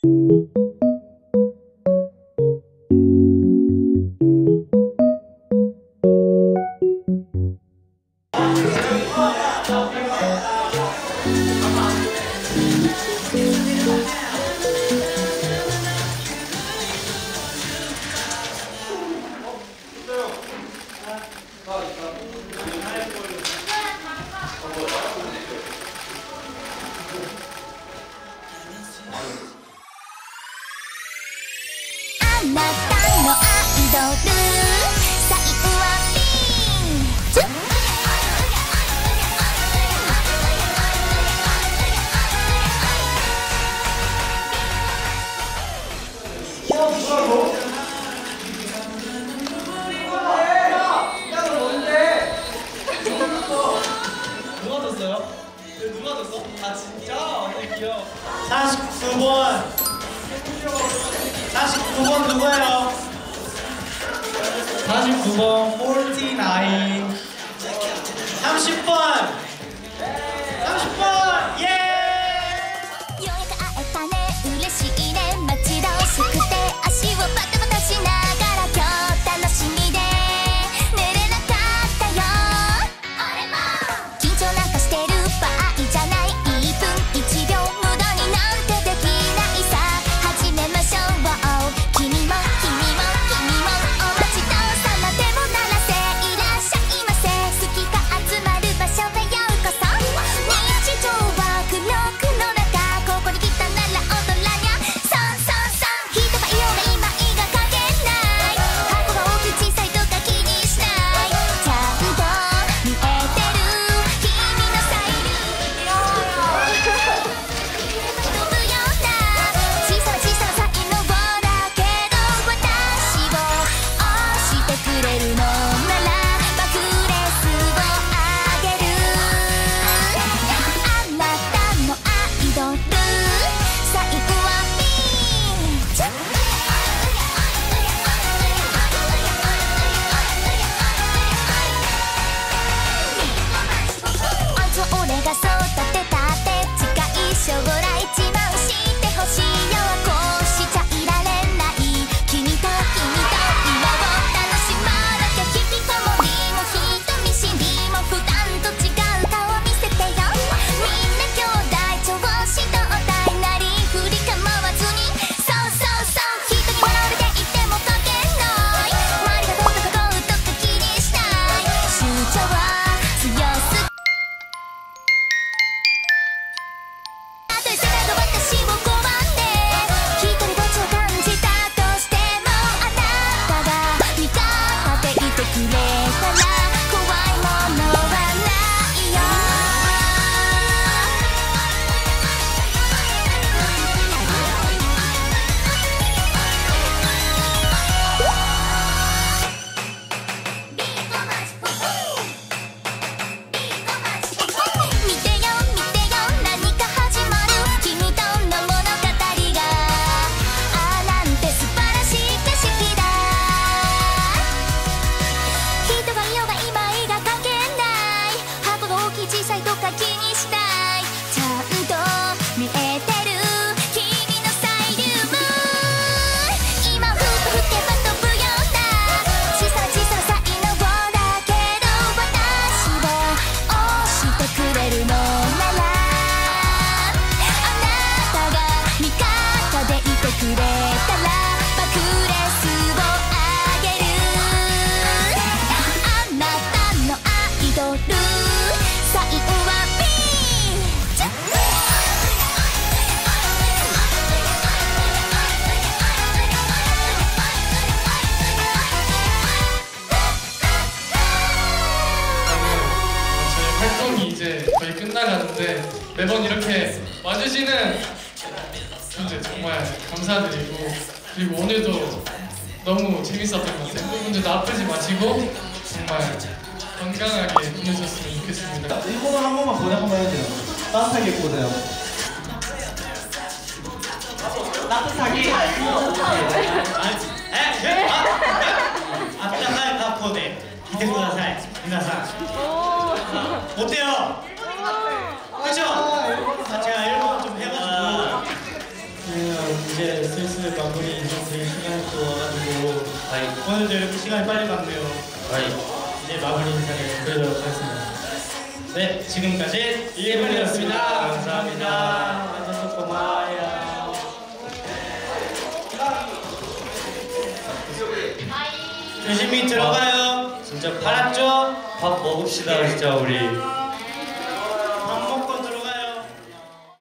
あなたのアイドル最後はピンチ。 누가 줬어요? 누가 줬어? 아 진짜? 귀여워. 49번 49번 누구예요? 49번 49 30번 30번 예! ようやく会えたね嬉しいね待ち遠しくて足をバタバタしながら今日楽しみで寝れなかったよ。緊張なんかしてる場合じゃない1分1秒無駄になんてできないさ。始めましょう君も君も君もお待ちどうさまでも鳴らせいらっしゃいませ。好きが集まる場所へようこそ。日常は苦労の中ここに来たなら踊らにゃソンソンソン。人がいようが今いが関係ない箱が大きい小さいとか気にしない。ちゃんと見えてる君のスタイル飛ぶような小さな小さな才能だけど私を押してくれるのなら爆裂をあげる。あなたのアイドル最後はピンチ。あいつは俺が育てたって近い将来自慢してほしいよ。こうしちゃいられない君と今を楽しまなきゃ。引きこもりも人見知りも普段と違う顔見せてよ。みんな兄弟調子どうだいなりふり構わずにそうそうそう。人に笑われていても関係ない周りがどうとかこうとか気にしない主張は強すぎ。たとえ世界が私を拒んで一人ぼっちを感じたとしてもあなたが味方でいてくれたら怖いものはないよ。見てよ見てよ何か始まる君との物語がなんて素晴らしい景色だ。人がいようが今いが関係ない箱が大きい小さいとか気にしない。ちゃんと見えてる君のスタイルも今ふっと吹けば飛ぶような小さな小さな才能だけど私を押してくれるのならあなたが味方でいてくれたら爆裂をあげる。あなたのアイドル最後はピンチ。 저희 활동이 이제 거의 끝나가는데 매번 이렇게 와주시는 분들 정말 감사드리고 그리고 오늘도 너무 재밌었던 것 같아요. 여러분들도 아프지 마시고 정말 건강하게 보내셨으면 좋겠습니다. 일본어 한 번만 번역 한번 해야 돼요. 따뜻하게 보세요. 따뜻하게. 아따하이 가포데見てください皆さん。 어때요? 그쵸? 제가 일본 좀 해가지고 이제 이제 슬슬 마무리 인사드릴 시간이 또 와가지고 오늘도 이렇게 시간이 빨리 갔네요. 이제 마무리 인사를 드리도록 하겠습니다. 네, 지금까지 이혜문이었습니다. 감사합니다. 와줘서 고마워요. 조심히 들어가요. 진짜 알았죠? 밥 먹읍시다 진짜 우리.